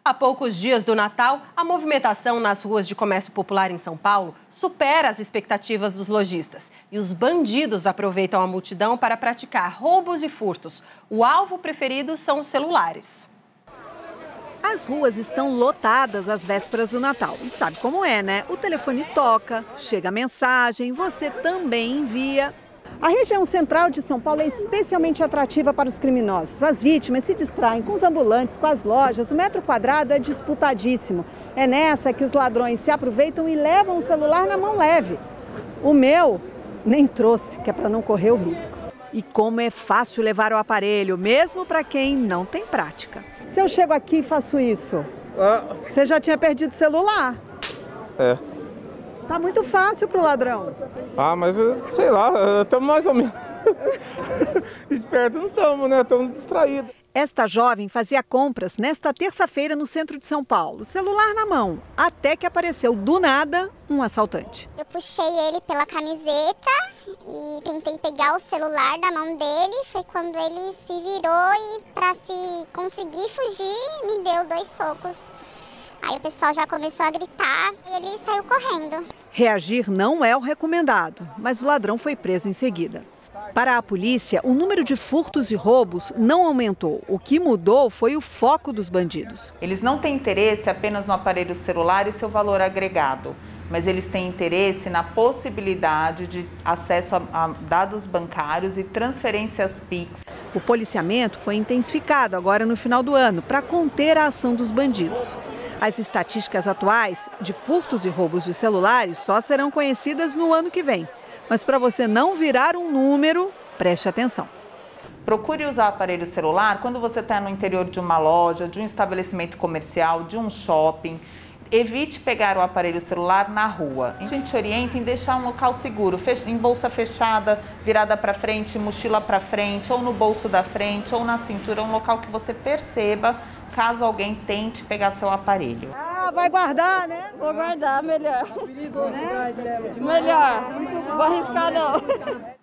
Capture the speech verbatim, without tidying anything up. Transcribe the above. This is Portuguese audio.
Há poucos dias do Natal, a movimentação nas ruas de comércio popular em São Paulo supera as expectativas dos lojistas. E os bandidos aproveitam a multidão para praticar roubos e furtos. O alvo preferido são os celulares. As ruas estão lotadas às vésperas do Natal. E sabe como é, né? O telefone toca, chega a mensagem, você também envia. A região central de São Paulo é especialmente atrativa para os criminosos. As vítimas se distraem com os ambulantes, com as lojas. O metro quadrado é disputadíssimo. É nessa que os ladrões se aproveitam e levam o celular na mão leve. O meu nem trouxe, que é para não correr o risco. E como é fácil levar o aparelho, mesmo para quem não tem prática. Se eu chego aqui e faço isso, ah. Você já tinha perdido o celular? É. Tá muito fácil pro ladrão. Ah, mas sei lá, estamos mais ou menos espertos, não estamos, né? Estamos distraídos. Esta jovem fazia compras nesta terça-feira no centro de São Paulo, celular na mão, até que apareceu do nada um assaltante. Eu puxei ele pela camiseta e tentei pegar o celular da mão dele. Foi quando ele se virou e, para se conseguir fugir, me deu dois socos. Aí o pessoal já começou a gritar e ele saiu correndo. Reagir não é o recomendado, mas o ladrão foi preso em seguida. Para a polícia, o número de furtos e roubos não aumentou. O que mudou foi o foco dos bandidos. Eles não têm interesse apenas no aparelho celular e seu valor agregado, mas eles têm interesse na possibilidade de acesso a, a dados bancários e transferências Pix. O policiamento foi intensificado agora no final do ano para conter a ação dos bandidos. As estatísticas atuais de furtos e roubos de celulares só serão conhecidas no ano que vem. Mas para você não virar um número, preste atenção. Procure usar aparelho celular quando você está no interior de uma loja, de um estabelecimento comercial, de um shopping. Evite pegar o aparelho celular na rua. A gente orienta em deixar um local seguro, em bolsa fechada, virada para frente, mochila para frente, ou no bolso da frente, ou na cintura, um local que você perceba caso alguém tente pegar seu aparelho. Ah, vai guardar, né? Vou guardar, melhor. Né? Melhor. Não vou arriscar, não.